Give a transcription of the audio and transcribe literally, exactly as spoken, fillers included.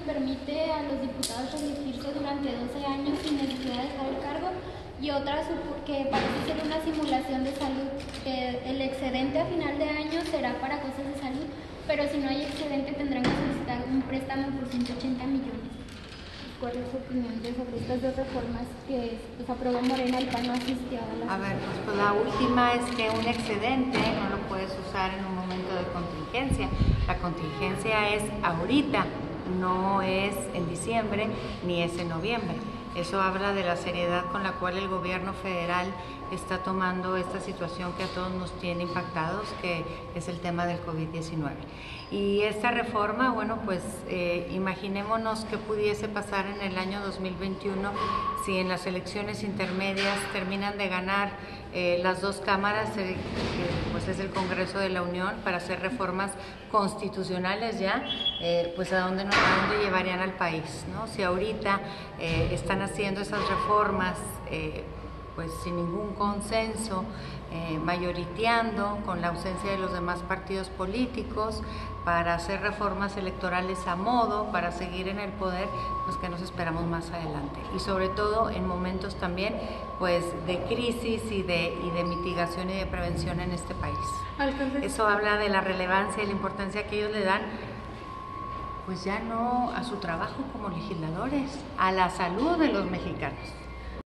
permite a los diputados reelegirse durante doce años sin necesidad de dejar el cargo, y otra que parece ser una simulación de salud, que el excedente a final de año será para cosas de salud, pero si no hay excedente tendrán que solicitar un préstamo por ciento ochenta millones. ¿Cuál es su opinión sobre estas dos reformas que pues, aprobó Morena y P A N no asistió a la... A ver, pues, pues la última es que un excedente no lo puedes usar en un momento de contingencia. La contingencia es ahorita, no es en diciembre ni es en noviembre. Eso habla de la seriedad con la cual el gobierno federal está tomando esta situación que a todos nos tiene impactados, que es el tema del COVID diecinueve. Y esta reforma, bueno, pues eh, imaginémonos qué pudiese pasar en el año dos mil veintiuno si en las elecciones intermedias terminan de ganar eh, las dos cámaras, eh, que pues es el Congreso de la Unión, para hacer reformas constitucionales ya, eh, pues a dónde, nos, a dónde llevarían al país, ¿no? Si ahorita eh, están haciendo esas reformas eh, pues sin ningún consenso, eh, mayoriteando, con la ausencia de los demás partidos políticos, para hacer reformas electorales a modo, para seguir en el poder, pues que nos esperamos más adelante. Y sobre todo en momentos también pues de crisis y de, y de mitigación y de prevención en este país. Entonces, eso habla de la relevancia y la importancia que ellos le dan, pues ya no a su trabajo como legisladores, a la salud de los mexicanos.